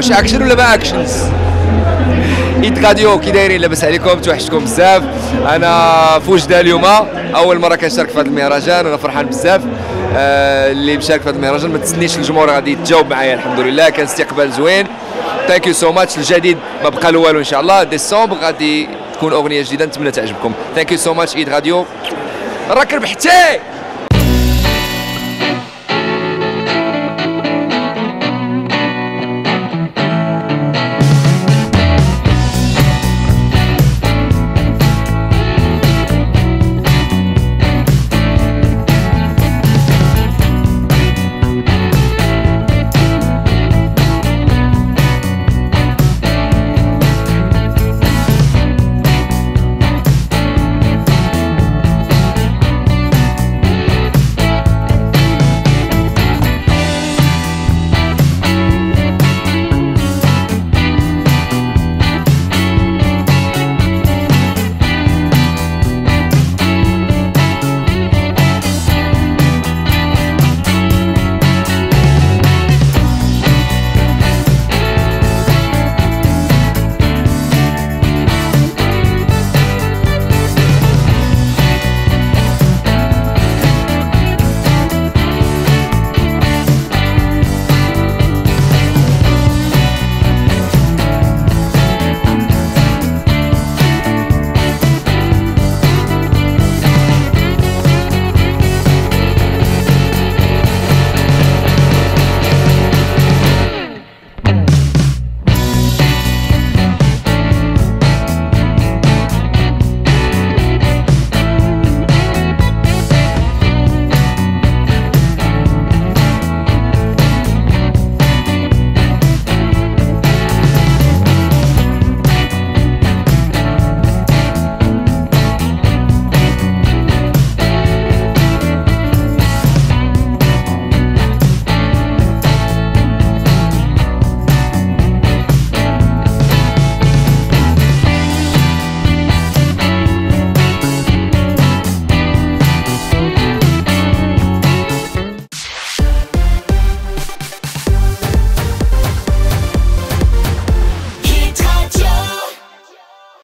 واش اكشن ولا ما اكشنز؟ ايد راديو كي دايرين؟ لاباس عليكم؟ توحشتكم بزاف. انا في وجده اليوم، اول مره كنشارك في هذا المهرجان وانا فرحان بزاف. اللي مشارك في هذا المهرجان ما تسنيش الجمهور غادي يتجاوب معايا، الحمد لله كان استقبال زوين. ثانك يو سو ماتش. الجديد ما بقى له والو ان شاء الله. ديسمبر غادي تكون اغنيه جديده نتمنى تعجبكم. ثانك يو سو ماتش ايد راديو. راك ربحتي.